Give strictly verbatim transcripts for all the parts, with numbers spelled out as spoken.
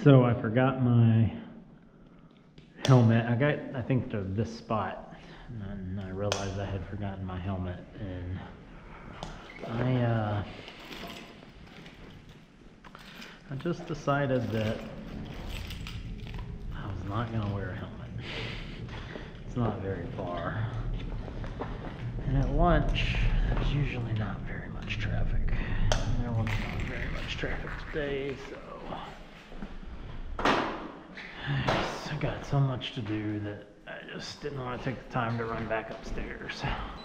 So I forgot my helmet. I got, I think, to this spot, and then I realized I had forgotten my helmet, and I, uh, I just decided that I was not going to wear a helmet. It's not very far. And at lunch, there's usually not very much traffic. There was not very much traffic today, so I got so much to do that I just didn't want to take the time to run back upstairs.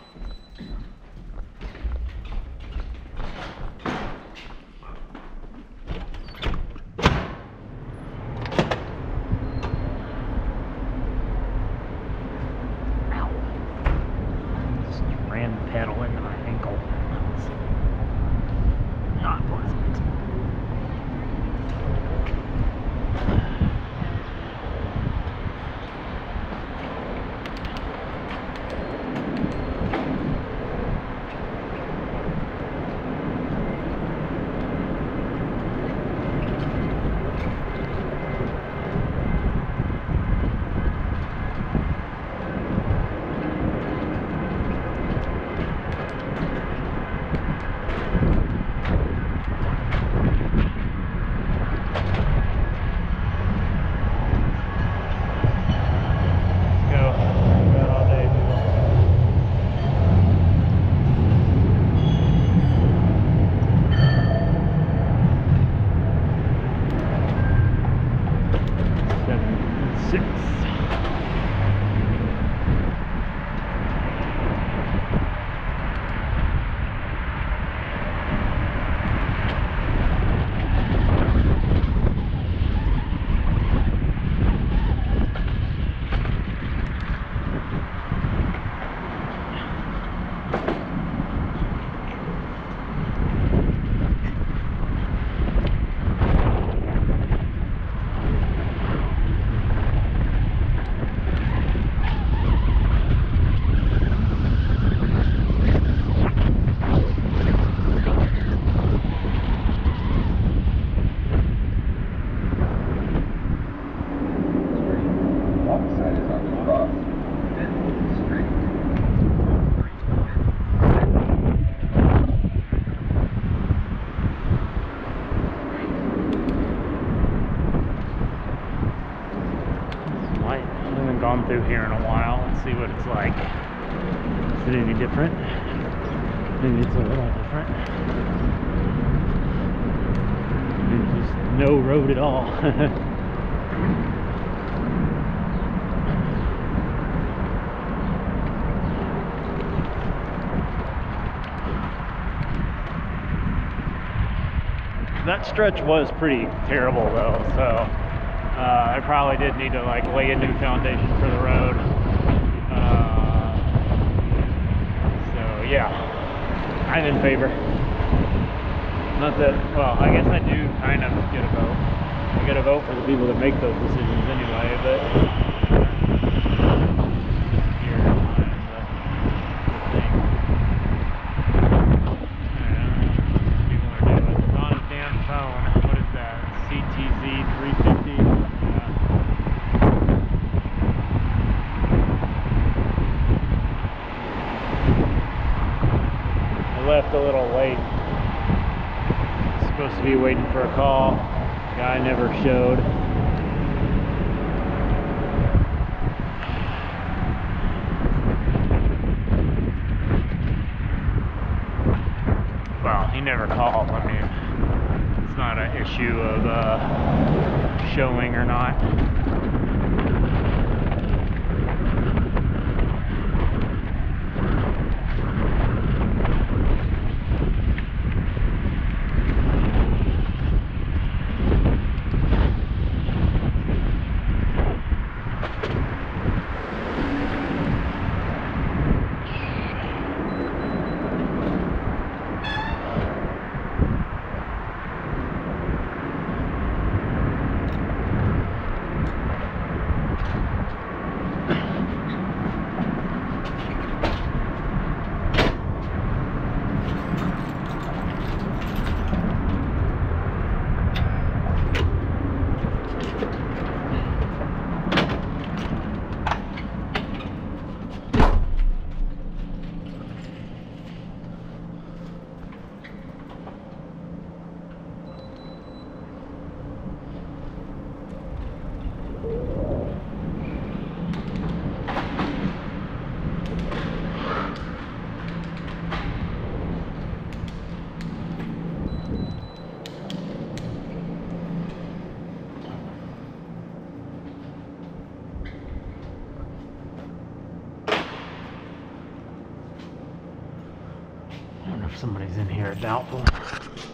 Pedal into my ankle. That was not pleasant. Gone through here in a while. Let's see what it's like. Is it any different? Maybe it's a little different. Maybe just no road at all. That stretch was pretty terrible though, so Uh, I probably did need to like lay a new foundation for the road. Uh, so yeah, I'm in favor. Not that, well, I guess I do kind of get a vote. I get a vote for the people that make those decisions anyway, but here, people are doing. It's on his damn phone. What is that? C T Z three fifty. Left a little late. Supposed to be waiting for a call. Guy never showed. Well, he never called. I mean, it's not an issue of uh, showing or not. somebody's in here, doubtful.